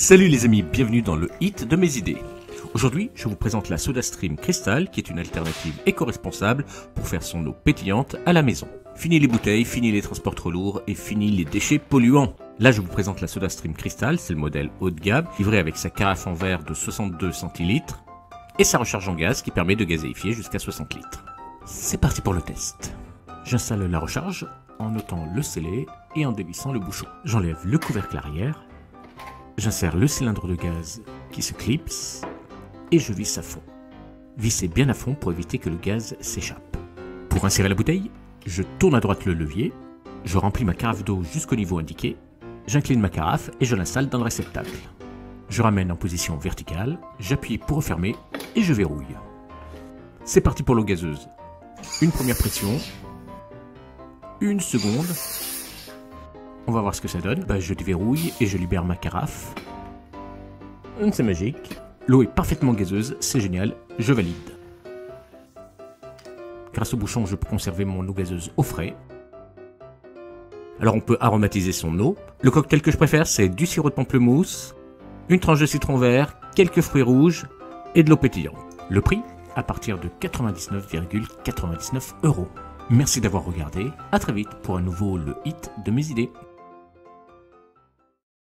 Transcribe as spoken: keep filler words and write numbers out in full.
Salut les amis, bienvenue dans le hit de mes idées. Aujourd'hui, je vous présente la SodaStream Crystal qui est une alternative éco-responsable pour faire son eau pétillante à la maison. Fini les bouteilles, fini les transports trop lourds et fini les déchets polluants. Là, je vous présente la SodaStream Crystal, c'est le modèle haut de gamme, livré avec sa carafe en verre de soixante-deux centilitres et sa recharge en gaz qui permet de gazéifier jusqu'à soixante litres. C'est parti pour le test. J'installe la recharge en ôtant le scellé et en dévissant le bouchon. J'enlève le couvercle arrière. J'insère le cylindre de gaz qui se clipse et je visse à fond. Vissez bien à fond pour éviter que le gaz s'échappe. Pour insérer la bouteille, je tourne à droite le levier, je remplis ma carafe d'eau jusqu'au niveau indiqué, j'incline ma carafe et je l'installe dans le réceptacle. Je ramène en position verticale, j'appuie pour refermer et je verrouille. C'est parti pour l'eau gazeuse. Une première pression, une seconde. On va voir ce que ça donne. Bah, je déverrouille et je libère ma carafe. C'est magique. L'eau est parfaitement gazeuse, c'est génial, je valide. Grâce au bouchon, je peux conserver mon eau gazeuse au frais. Alors on peut aromatiser son eau. Le cocktail que je préfère, c'est du sirop de pamplemousse, une tranche de citron vert, quelques fruits rouges et de l'eau pétillante. Le prix, à partir de quatre-vingt-dix-neuf virgule quatre-vingt-dix-neuf euros. Merci d'avoir regardé, à très vite pour un nouveau Le Hit de mes idées.